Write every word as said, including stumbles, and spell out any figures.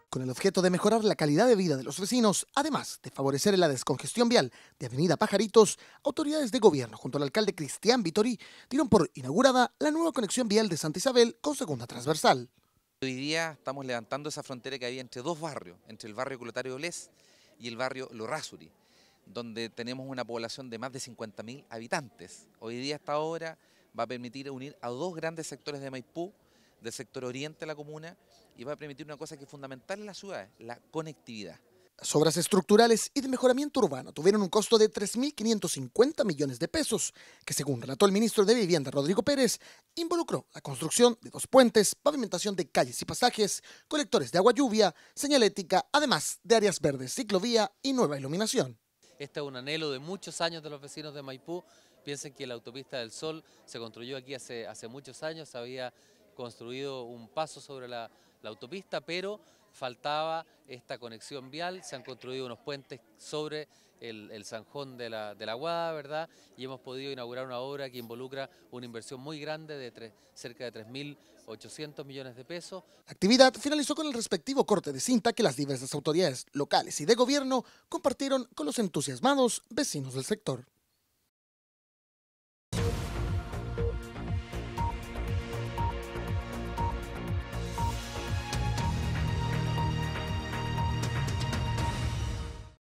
con el objeto de mejorar la calidad de vida de los vecinos, además de favorecer la descongestión vial de Avenida Pajaritos. Autoridades de gobierno junto al alcalde Cristian Vittori dieron por inaugurada la nueva conexión vial de Santa Isabel con segunda transversal. Hoy día estamos levantando esa frontera que había entre dos barrios, entre el barrio Clotario Olés y el barrio Lorrázuri, donde tenemos una población de más de cincuenta mil habitantes. Hoy día esta obra va a permitir unir a dos grandes sectores de Maipú, del sector oriente de la comuna, y va a permitir una cosa que es fundamental en las ciudades, la conectividad. Las obras estructurales y de mejoramiento urbano tuvieron un costo de tres mil quinientos cincuenta millones de pesos, que según relató el ministro de Vivienda, Rodrigo Pérez, involucró la construcción de dos puentes, pavimentación de calles y pasajes, colectores de agua lluvia, señalética, además de áreas verdes, ciclovía y nueva iluminación. Este es un anhelo de muchos años de los vecinos de Maipú. Piensen que la autopista del Sol se construyó aquí hace, hace muchos años, se había construido un paso sobre la, la autopista, pero faltaba esta conexión vial. Se han construido unos puentes sobre el, el zanjón de la, de la Guada, ¿verdad? Y hemos podido inaugurar una obra que involucra una inversión muy grande de tres, cerca de tres mil ochocientos millones de pesos. La actividad finalizó con el respectivo corte de cinta que las diversas autoridades locales y de gobierno compartieron con los entusiasmados vecinos del sector.